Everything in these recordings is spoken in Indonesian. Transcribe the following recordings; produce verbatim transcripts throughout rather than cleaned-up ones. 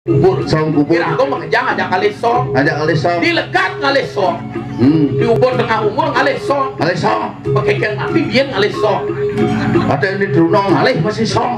kubur song kubur kira aku makajang ada kalisong ada kalisong dilekat ngalisong hmm diubur tengah umur ngalisong kalisong pakai keng mati biar ngalisong ada ini drunong ngalih masih song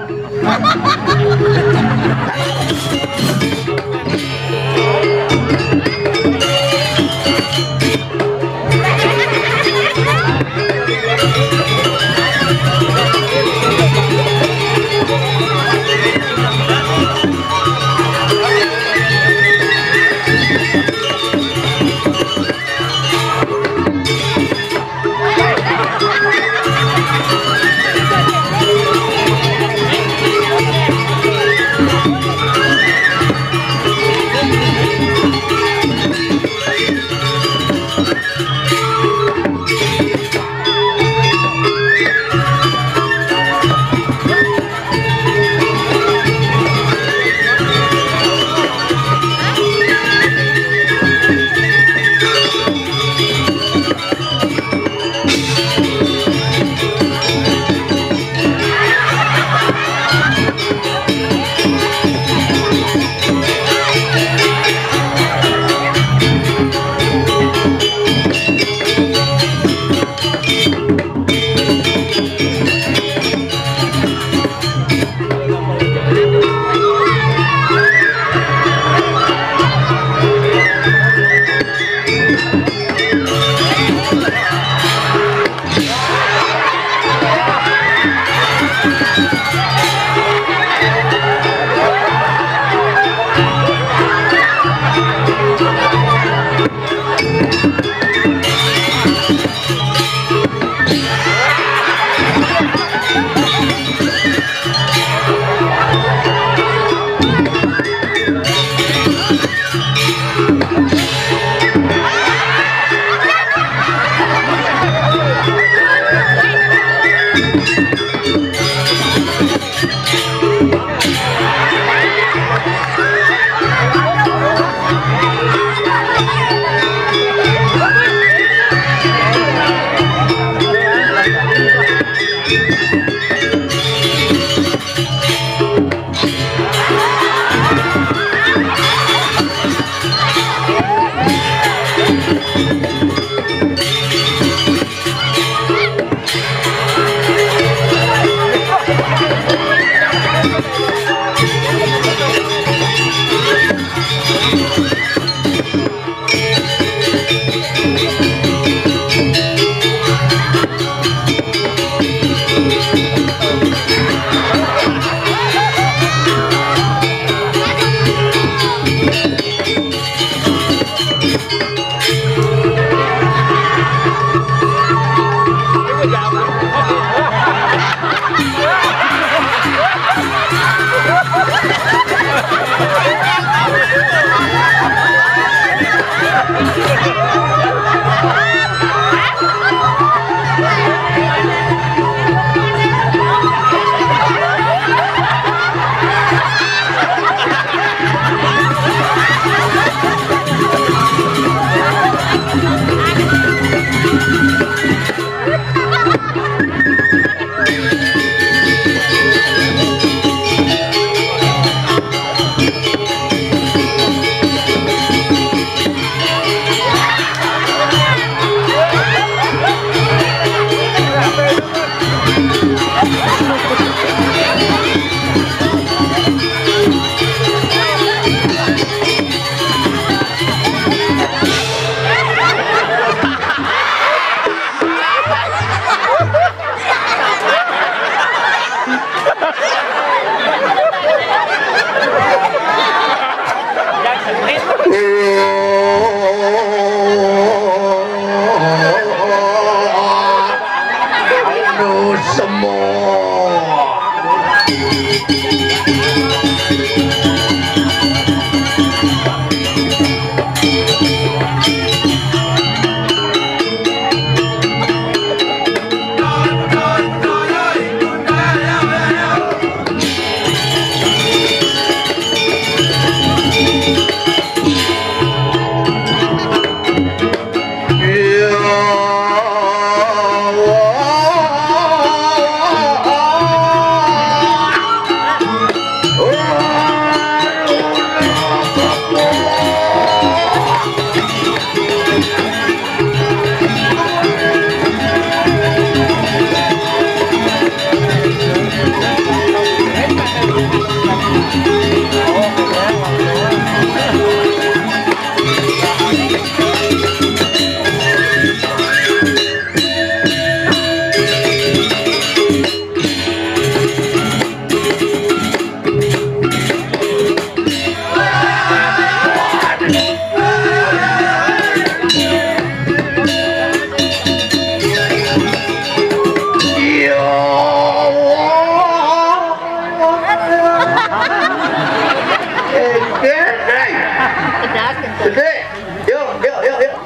Gede. Yuk, yuk, yuk, yuk.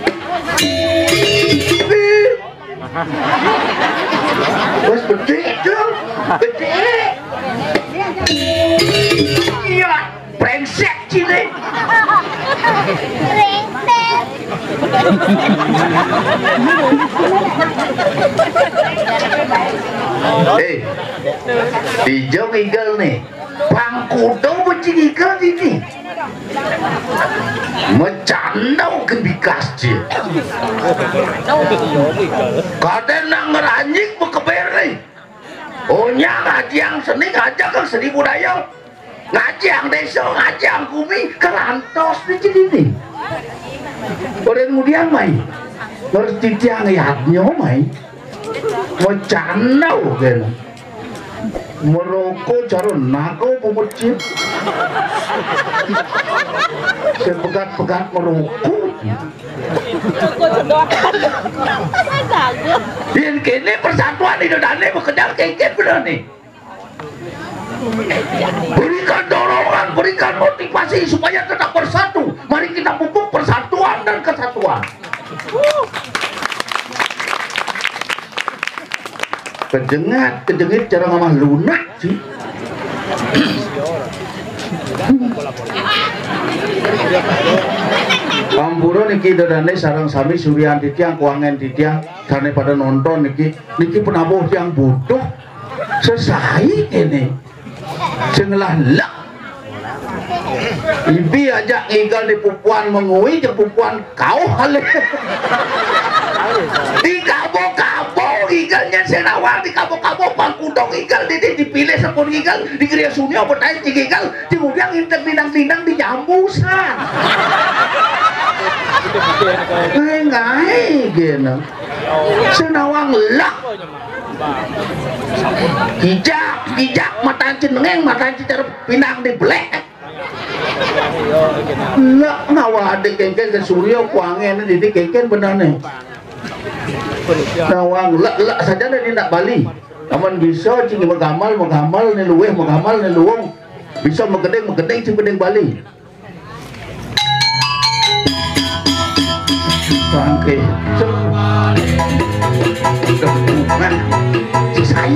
Bos gede dong. Gede. Iya, brengsek cile. Brengsek. Hei, hijau eagle nih. Bangkudo becing eagle ini. Mecanau kebikas dia. Kadang nak ngeranyik bekeber nih. Ohnya ngajang seni ngajang ke seni budaya. Ngajang desa ngajang kumi kelantos di sini. Kemudian mai ngerti tiang yatnya mai mecanau kan merokok cara nako pemecit sepegat-pegat merokok dan kini persatuan Indonesia bekerja keket benar nih. Berikan dorongan, berikan motivasi supaya tetap bersatu. Mari kita pupuk persatuan dan kesatuan. Kejengat, kejengit cara ngamah lunak sih. Pampuro niki dodane sarang sami Suryan titiang kuangen titiang karena pada nonton niki niki penabuh yang butuh sesai ini. Cengelah lak ibi aja igal di pupuan mengui je pupuan kau hale di kabo-kabo igalnya senawar di kabo-kabo pangkudong igal di dipilih sepun igal di geria sunyo bertain cik igal kemudian intek dinang-dinang di jambusan ngai gini senawang lak hijak hijak mata cenengeng mata cicer pinang di blek lah ngawa adik kengken ke suryo kuangen jadi kengken benar nih nawang lak lak saja nih nak Bali aman bisa cing magamal magamal nih luweh magamal nih luwung bisa megedeng megedeng cing bedeng Bali bangke nah selesai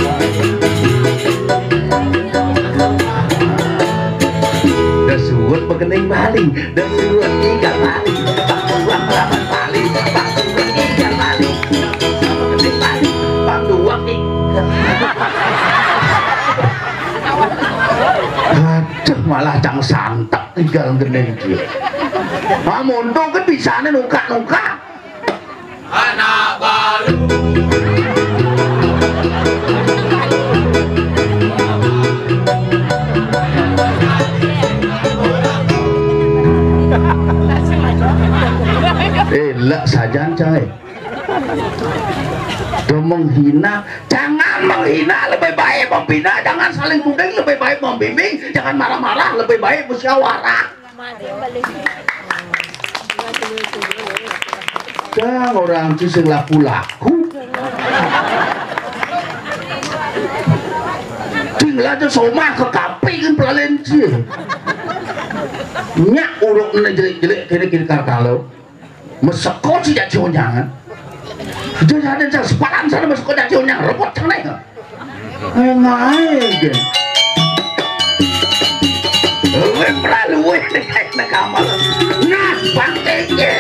dah suut mengenai Bali dah suut ikan Bali bang lawan Bali bang suut ikan Bali mengenai Bali bang duang ikan aduh malah cang santak tinggal geneng dia namun dong kan bisa nih nungka-nungka anak baru eh lak saja coy tuh menghina jangan menghina lebih baik membina jangan saling tuding lebih baik membimbing jangan marah-marah lebih baik musyawarah jangan orang cising laku-laku tinggal aja somah ke kapi kan pelalenci nyak uruk na jelek-jelek kira-kira karkalo mesekot si jacion jangan jadi ada yang sepalan sana mesekot jacion yang repot canai ngai gen gue peralu gue kayak nakamal nah bangkainya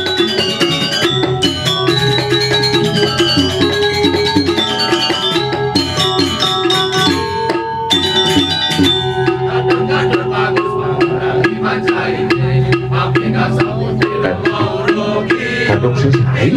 kadok selesai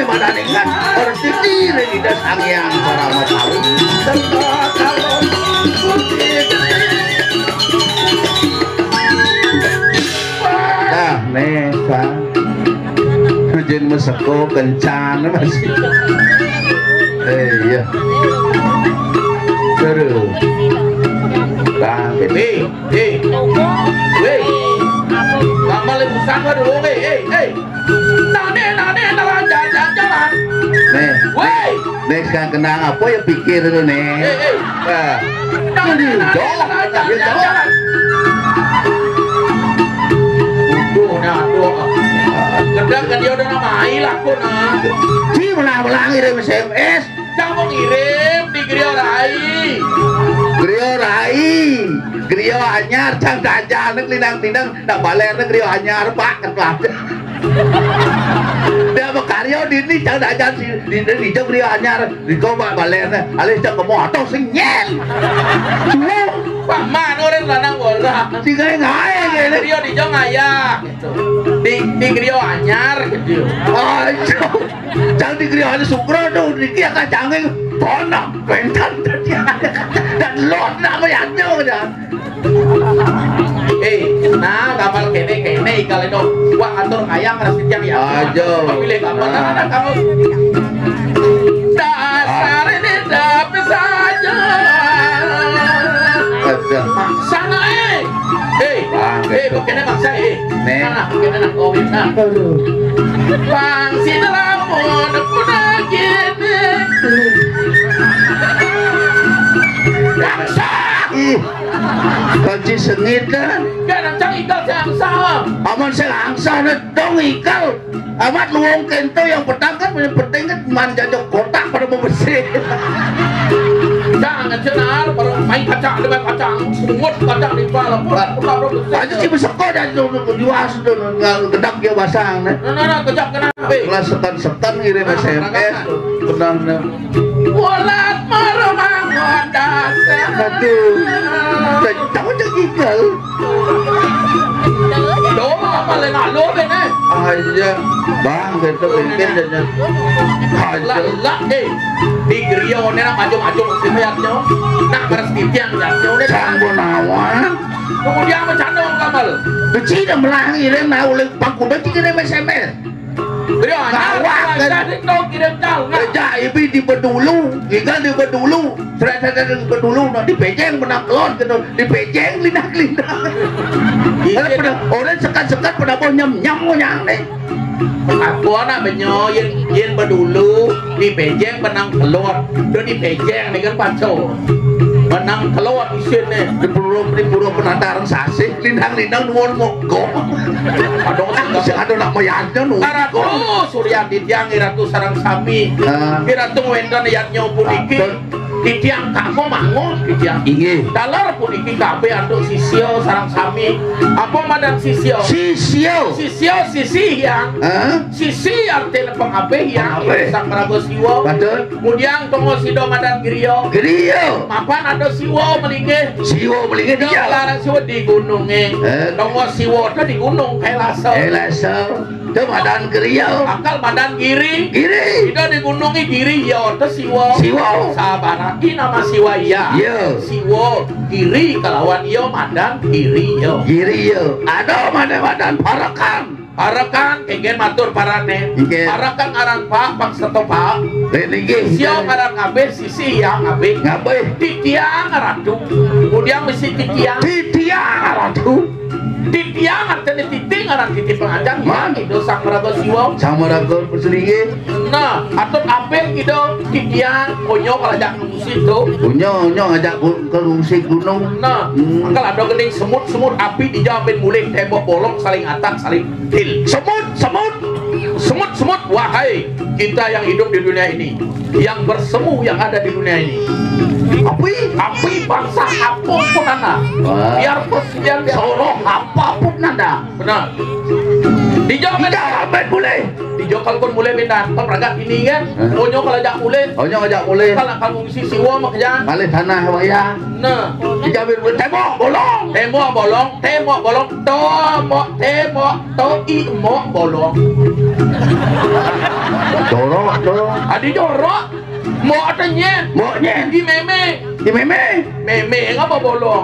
madaningan bertindih ida sang yang parama paling tempat kalon putih. Nah, nesa hujan meseko kencan masih. Eh iya. Terus. Bang, hei, hei, hei. Mama le busang dulu, hei, hei, hei. Nane, nane, jalan, jalan, jalan. Nih, woi. Nih sekarang kenang apa ya pikir itu nih. Hei, hei. Nah, nane, nane, jalan, jalan. Aduh, nah, aduh. Gedang kan dia udah namai lah aku nah. Si melang-melang ngirim S M S. Kamu ngirim di Grio Rai. Grio Rai. Grio anyar cang jajan nek lindang-lindang nak baler nek Grio anyar Pak kan Pak. Dia bekaryo di ni cang jajan di di di Grio anyar di kau baler alis cang kemoto sing nyel. Pak man orang lanang bola. Si gae ngae ngene Grio di jong aya gitu. Di di Grio anyar gitu. Ayo. Cang di Grio anyar sukro tuh di kia kacange bonang pentan dan lot nama yang jauh dah. Eh, nah kapal kene kene kalau itu wah atur ayam harus yang ya. Ajo. Pilih kapal mana kamu? Dasar ini dapat saja. Sana eh, eh, eh, begini bangsa eh. Sana, begini nak kau bisa. Bang si dalam muda muda gini. Bangsa. Kaji sengit kan? Kan cang ikal yang sama. Aman saya angsa dong ikal. Amat luang kento yang petang kan yang penting kan manjajok kotak pada bersih. Jangan cenar pada main kacang dengan kacang semut kacang di kepala pun aja sih besok dan juas gedang dia basang nah nah kejap kenapa kelas setan-setan ngirim S M S benar bolat maromang dasar aduh tahu tak ikal do apa le ngalo bene aja bang gitu mungkin dan aja lah eh di Grio ni nak maju-maju mesti bayarnya nak harus ditiang jatuh ni sanggup nawan kemudian macam mana kamal kecil dah melangi ni nak oleh bangku dah kirim S M S Grio nawak kan dong kirim jauh kerja ibu di Bedulu ikan di Bedulu serata di Bedulu nak di Pejeng menang kelon gitu di Pejeng lindak-lindak orang sekat-sekat pada mau nyam-nyam nyang ni aku anak benyo yang yang Bedulu di Pejeng menang telur do di Pejeng ni kan paco menang telur di sini di pura di pura penataran sasi lindang-lindang nuwun mogok aduh sing ada nak mayatnya nu ratu surya ditiang ratu sarang sami ratu wendran yatnya puniki ditiang kamu mangun ditiang inggih dalar puniki kabeh anduk sisio sarang sami apa madan sisio sisio sisio sisi yang sisi artinya pengabeh yang sang Prabu Siwo kemudian tunggu sido madan Grio Grio mapan ada Siwo melingih Siwo melingih dia larang Siwo di gunungnya tunggu Siwo itu di gunung Kailaso Kailaso itu madan Grio akal madan Giri Giri itu di gunungnya Giri ya itu Siwo Siwo sabaraki nama Siwa ya Siwo Giri kalawan yo madan Giri yo Giri yo ada mana madan Parakan Parakan kegen matur parane Parakan aran Pak Pak Seto Pak Sio aran ngabe sisi yang ngabe ngabe titiang ratu kemudian mesti titiang titiang ratu titiang artinya titing aran titi pengajang ya gitu sang Prabu Siwo sang Prabu berselingih nah atau apel gitu titiang konyo kalajak musik tuh konyo konyo ngajak ke musik gunung nah akal ada gening semut-semut api dijawabin mulai tembok bolong saling atak saling til semut semut semut semut wahai kita yang hidup di dunia ini yang bersemu yang ada di dunia ini api api bangsa apapun anda biar presiden biar orang apapun anda benar dijawabin dijawabin boleh hijau kalau kon mulai minat kon ragat ini kan onyo kalau jak mulai onyo ngajak mulai kalau kamu misi siwa mak jangan kali tanah waya nah dijamin tembok bolong tembok bolong tembok bolong tembok tembok to i mo bolong dorok dorok adi jorok mo tanya mo nyen di meme di meme meme ngapa bolong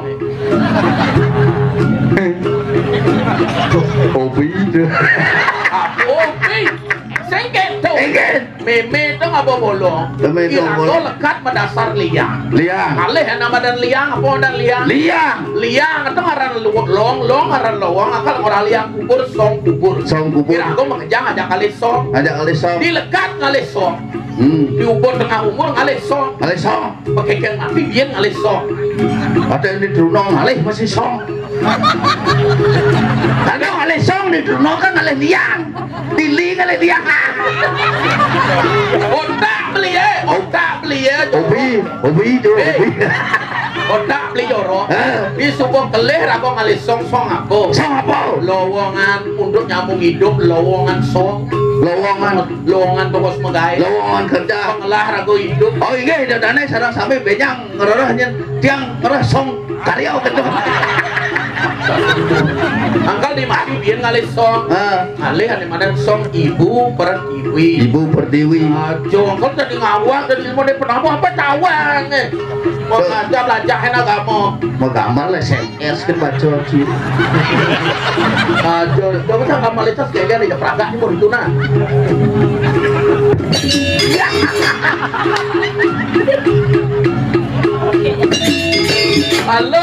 hobi itu oke sengket tuh sengket meme itu ngapa bolong meme itu bolong lekat mendasar liang liang alih nama dan liang apa dan liang liang liang itu ngaran long long ngaran lowong akal orang liang kubur song kubur song kubur kira aku makejang aja kali song aja kali song dilekat kali song hmm. diubur tengah umur kali song kali song pakai keng mati biar kali song ada yang di Drunong alih masih song ada alih song di Drunong kan alih liang di ling alih liang otak beli eh otak beli eh hobi hobi itu hobi otak beli jorok di sebuah kelih aku ngalih song song aku song apa lowongan untuk nyambung hidup lowongan song lowongan lowongan tokos megai lowongan kerja pengelah ragu hidup oh iya itu dana sarang sampai benyang ngerorahnya tiang ngerah song karyau gitu angkal di mati biar ngalih song ngalih ada mana song ibu pertiwi ibu pertiwi ajo angkal jadi ngawang dan ilmu dia pernah apa tawang eh mau ngajar belajar enak kamu mau gambar lah S M S kan baca sih ajo coba saya gambar itu kayak gini peragak ini mau dituna halo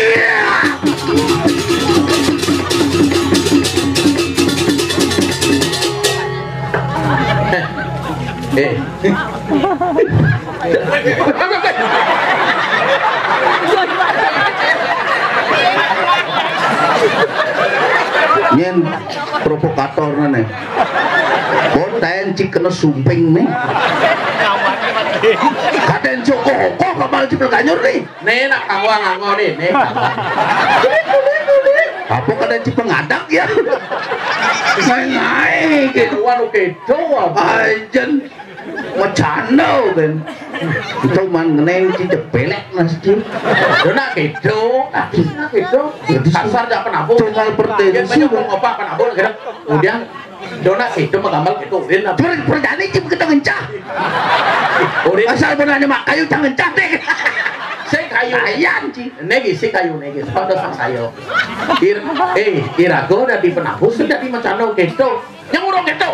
eh nyen provokator nih konten cik kena sumping nih kaden joko kok kamal cipel kanyur nih nih nak kawang nganggo nih nih apa kaden cipel ngadak ya ngai gitu waduh gitu ajen macano kan itu man ngeneng ci cepelek nasi dona gitu nah gitu kasar jak penabung tinggal pertensi mau apa penabung gitu kemudian dona gitu menggambar gitu urin perjani cip kita ngencah urin asal benarnya mak kayu jangan ngencah deh saya kayu ayam ci negi si kayu negi pada sang sayo ir eh irago udah di penabung sudah di macano gitu yang urung gitu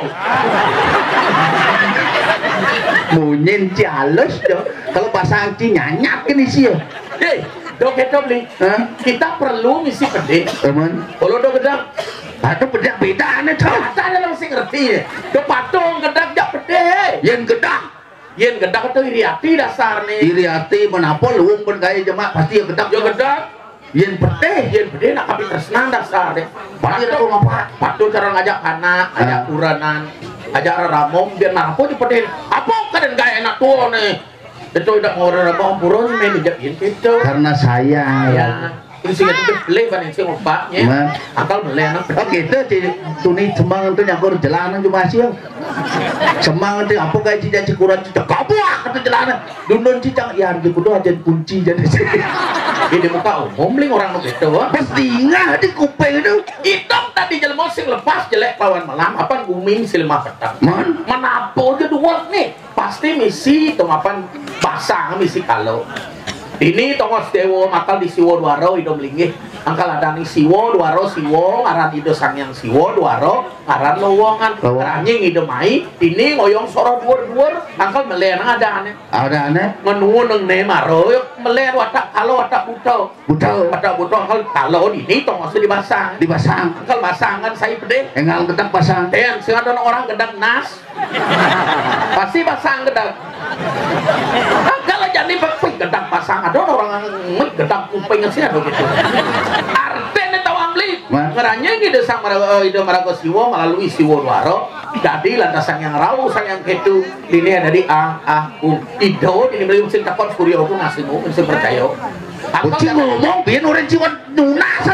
munyin ci halus dong kalau bahasa ci nyanyap kan isi ya eh dok gitu beli kita perlu misi pede teman kalau dok gedang ada bedak beda aneh tuh ada dalam sing ngerti dok patung gedang jak pede yang gedang yen gedang itu iriati dasar nih iriati menapa luwung pun kaya jemak pasti ya gedang yo gedang yen pede yen pede nak kami tresnan dasar deh pasti aku ngapa patung cara ngajak anak ngajak uranan ngajak ramong biar mampu di pede apa kadang gak enak tuh nih itu udah ngorong ramong purun main dijakin gitu karena saya ya ini sih itu beli banding sih ngopaknya akal beli anak oh gitu di tuni semang itu nyakur jalanan cuma sih semang itu apa kayak cincang cikuran cincang kabuak kata jalanan dundun cincang ya harus kudu aja kunci jadi ini muka umum ling orang begitu pasti nggak di kuping itu hitam tadi jelma sing lepas jelek lawan malam apa guming silma petang man menapo aja dua nih pasti misi tomapan basah misi kalau ini tongos dewo makal di siwo duaro idom linggih angkal ada nih siwo duaro siwo ngaran ido sangyang siwo duaro ngaran lowongan ranjing idom mai ini ngoyong soro duor duor angkal melen ada aneh ada aneh menuun neng ne maro melen watak kalau watak buto buto watak buto angkal kalau ini tongos dibasang dipasang angkal basangan saya pede engal gedang pasang dan sing ada orang gedang nas pasti pasang gedang kalau jadi pepik gedang pasang ada orang mik gedang kuping sih ada gitu artinya tawang beli ngeranya gitu sang ide marago siwo melalui siwo duaro jadi lantasan yang rawu sang yang gitu ini ada di ah ah um ido ini beli mesin takon furio aku ngasih mau mesin percaya kucing ngomong biar orang jiwa nunas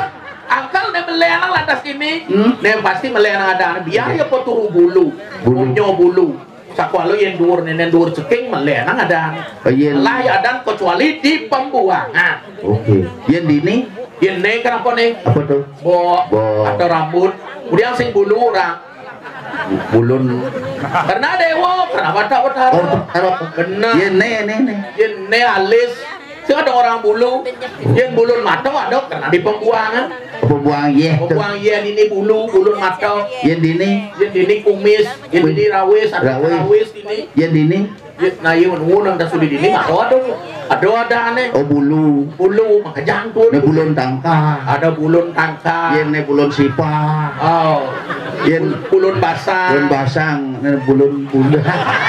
Angkal ne meleanang lantas ini, Hmm? ne pasti meleanang ada biar ya poturu bulu, Bulu. punyo bulu. Sakwalo yang dur nenen dur ceking meleanang ada. Oh, yen. Lah ya dan kecuali di pembuangan. Oke. Yen dini Yen ne kenapa nih? apa tuh? Bo, Bo. atau rambut. Kemudian sing bulu orang. Bulun. Karena dewa, kenapa tak betar? Oh, taruh. Benar. Yen ne ne ne. Yen ne alis. Sing ada orang bulu. Yen bulun mata ada karena di pembuangan. Apa buang ye tuh. Pembuang yen ini bulu, bulun mata. Yen dini Yen ini kumis, yen ini rawis, ada Rawis. rawis ini. yen dini Yen nah yen unang dah sudi dini mah ada. Ada ada aneh. oh bulu. Bulu maka jantung. Ne bulun tangka. Ada bulun tangka. Yen ne bulun sipa. Oh. Yen Bulun basah. bulun basang, ne bulun bulu.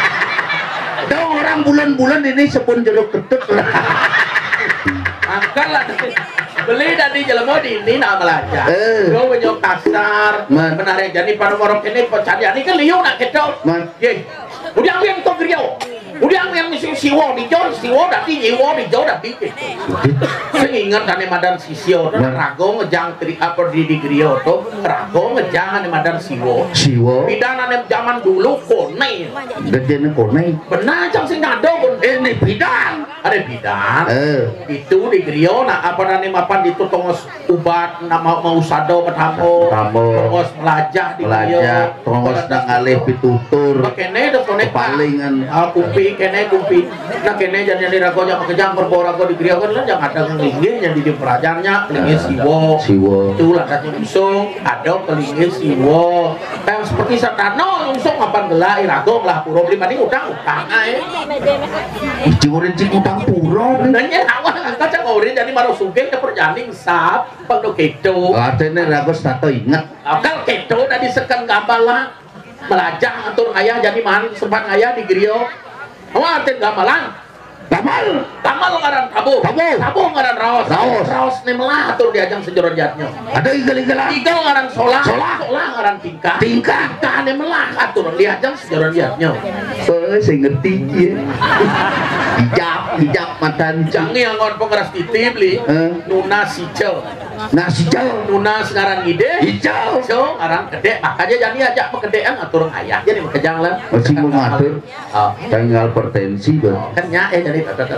Ada orang bulan-bulan ini sepun jeruk ketut lah. Angkat lah. Beli dari jelema di ini nak belajar. Eh. Kau menyok kasar. Man. Menarik jadi pada orang ini percaya ini kan liu nak kita. Man. Ye. Udah yang kau griau. Udah yang misi siwo di jauh siwo dati nyiwo di jauh dati. Saya ingat dari madan sisio dan rago ngejang tri apa di di griau tuh rago ngejang dari madan siwo. Siwo. Pidana nem zaman dulu kone. Gede ne konai. Benar jang sing ngado kon. Ini bidang. Ada bidan. Eh. Itu di griyo nah apa nani mapan itu tongos ubat nama mau sado petamo Petamo. tongos melajah di griyo Melajah, tongos nang alih pitutur. kene do konek Palingan. ah kumpi kene kumpi nah kene jadi di rago yang kejang berbora di griyo kan jangan ada ngelingin yang di pelajarnya kelingin siwo Siwo. itu lantasnya usung ada kelingin siwo kayak seperti satano usung mapan gelai rago lah puro beli mending utang utang ae Ciurin cing utang puro. nanya awal angkat cak orin jadi maru sugeng ke perjaning sap pagdo kedo Atene ragos tato ingat. akal kedo dari sekan gambala melajah atur ayah jadi man sempat ayah di griyo awal aten gambalan Tamal. tamal ngaran tabu Tabu. tabu ngaran raos Raos. raos ne melah atur diajang sejoron jatnya Ada igal-igalan. tiga ngaran solah Solah. solah ngaran tingkah Tingkah. tingkah ne melah atur diajang sejoron jatnya Eh, saya ngerti ya. Hijab, hijab matan jangi yang ngon pengeras titip li Eh. nuna sicel nasi jauh. nuna sekarang ide Hijau. so ngarang gede makanya jadi ajak pegedean atur ayah jadi makejang lah Masih mau ngatur. oh Tanggal pertensi bang. kan nya eh jadi tetep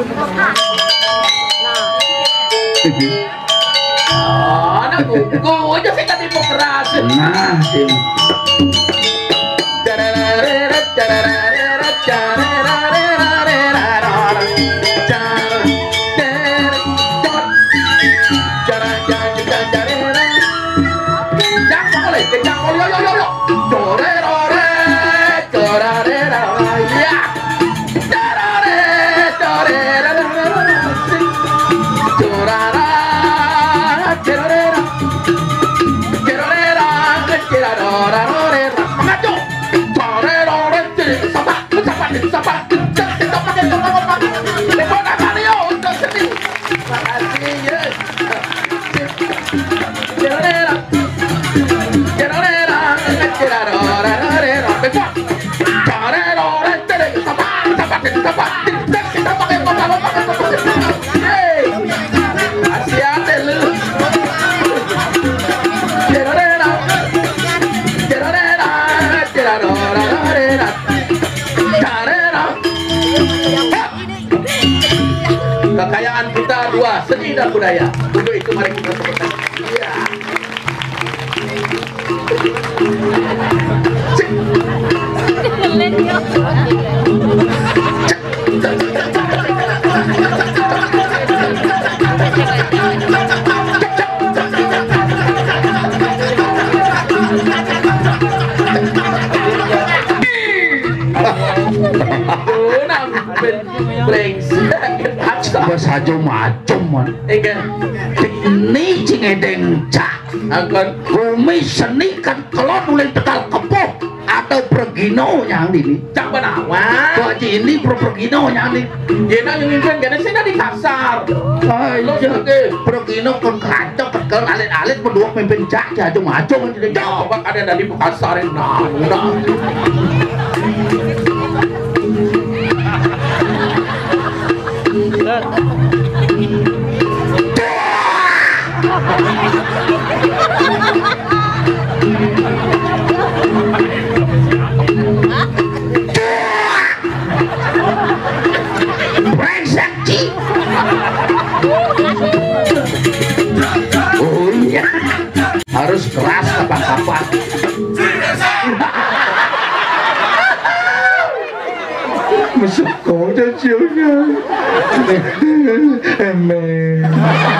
oh anak gugu aja sih tadi mau keras Nah, tim. Kekayaan kita dua, seni dan budaya. Untuk itu mari kita sebutkan. Iya. Bos aja macam man. Ega, Ini cing edeng cak. angkon Kumi seni kan kalau mulai tegal kepoh atau pergino yang ini. cak benawa. Baju ini pro pergino yang ini. Jena yang mimpin gana sih di kasar. Ayo, pergino kon kacau tegal alit-alit berdua pimpin cak aja macam jadi jauh. Coba ada dari kasar yang nah, nah. Eme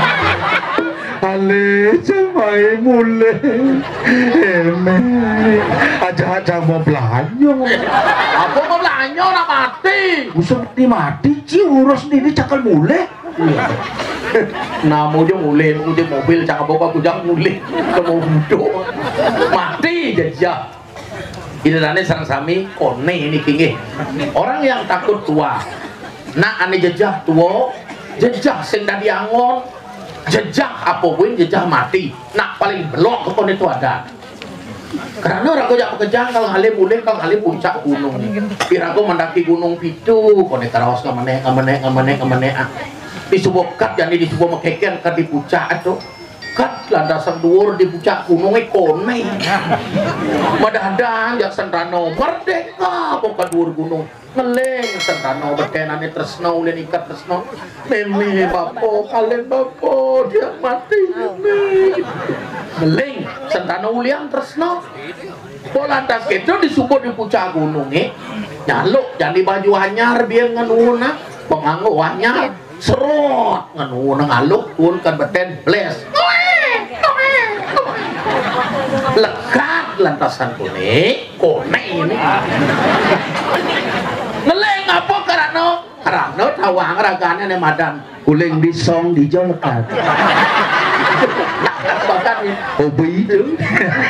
Ale jamai mule Eme aja-aja mau belanyo Apa mau belanyo lah mati usah mati mati ci urus ini cakal mule Namu dia mulai uji mobil cakap bapak kujang mulai kamu duduk mati jajah ini dana sarang sami kone ini kingi orang yang takut tua nak ane jejah tua jejah sing dadi angon jejah apa pun jejah mati nak paling belok ke kone itu ada karena orang kau jak kejang kalau halim mulai kalau halim puncak gunung piraku mendaki gunung pitu kone karawas kamane kamane kamane kamane di sebuah kat yang di sebuah mekeker kat di puncak itu kat landasan dhuwur di puncak gunungnya kone madahadang jak sentrano merdeka bukan dhuwur gunung ngeleng sentrano berkenane tresno ulen ikat tresno meme bapo kalian bapo dia mati meme ngeleng sentrano ulian tresno polantas itu disubuh di puncak gunungnya nyaluk jadi baju anyar biar ngenuna penganggo anyar serot nganu ngaluk pun kan beten bles lekat lantasan kone kone ini ngeleng apa karena karena tawang raganya nih madan uling di song di jauh lekat bahkan hobi itu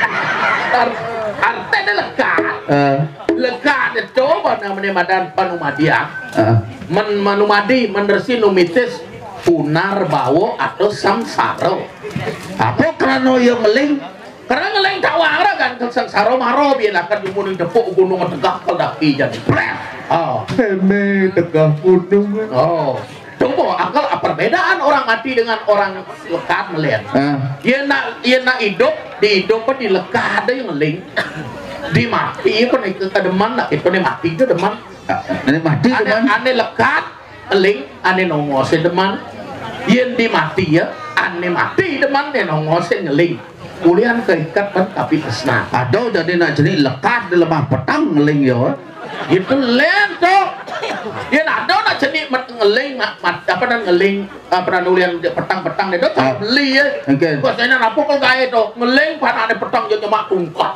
artinya lekat lekat itu namanya madan panumadia men manumadi menersi numitis punar bawo atau samsaro apa karena yang meling karena ngeleng tawara kan samsaro maro biar akan dimuning depuk gunung tegak kedaki jadi oh eme tegak gunung oh coba akal apa perbedaan orang mati dengan orang lekat melihat dia nak dia nak hidup di hidup di lekat ada yang ngeling di mati pun itu kedeman lah itu nih mati itu deman ini mati ane, ane lekat eling ane nongosin deman yen di mati ya ane mati deman ane nongosin ngeling kulian keikat kan tapi kesna ada jadi nak jadi lekat di lemah petang ngeling ya itu len tuh yen ada nak jadi ngeling apa dan ngeling apa dan ulian petang-petang itu tak beli ya biasanya apa kalau gaya itu ngeling pada ane petang jadi mak tungkat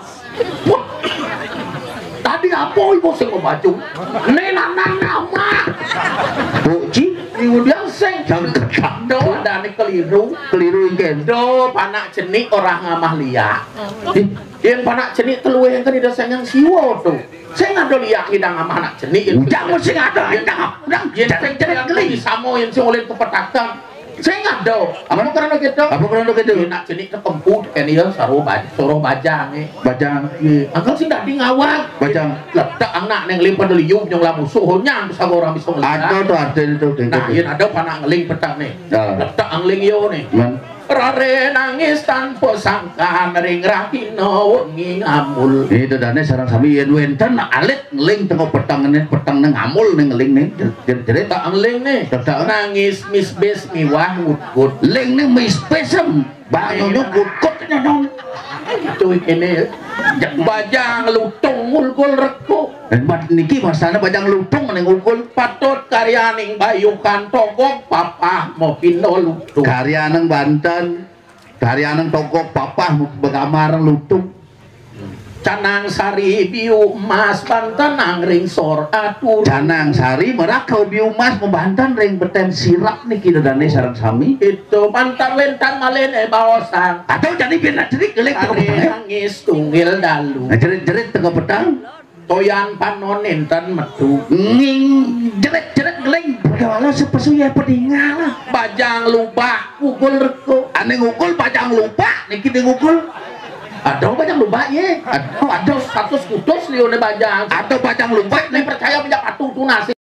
tadi apa ibu sing membaju nenanan nama buci kemudian sing do ada nih keliru keliru ingin do panak jenik orang ngamah liak yang panak jenik telur yang kan tidak sayang siwo tuh saya nggak ada liak hidang ngamah anak jenik udah mesti ada hidang udah yang jenik keli samo yang sing oleh kepetakan saya nggak ada apa karena gitu apa karena gitu nak jenik kekemput ini ya saruh bajang suruh bajang nih bajang angkat sih dah di ngawak bajang letak anak yang lipat dari yuk yang lamu suhunya bisa orang bisa ngelihat ada tuh arti itu nah ini ada panak ngeling petang nih letak angling yo nih rare nangis tanpa sangka ring rakino wengi ngamul itu dane sarang sami yen wenten alit ngeling tengok petang nih petang nang ngamul nih ngeling nih jadi tak angling nih nangis misbes miwah ngutgut ling nih mispesem banyonya ngutgut nyong itu ini bajang lutung ngulkul reko dan niki masana bajang lutung ning ngulkul patut karyaning bayukan togok papah mau pino lutung karyaneng Banten karyaneng togok papah begamar lutung Canang Sari biu emas Banten angring sor atur Canang Sari merakau biu emas membantan ring beten sirap niki dane sareng sami itu mantan wentan malen e bawasang atau jadi biar jerit gelek nangis tunggil dalu nah jerit-jerit tengah petang toyan panon enten metu nging jerit-jerit geleng bagaimana sepesu ya pedingal bajang lubah ukul reko ane ngukul bajang lupa niki ngukul ada bajang lupa ye ada ada status kutus lione bajang atau bajang lupa nih percaya punya patung tunas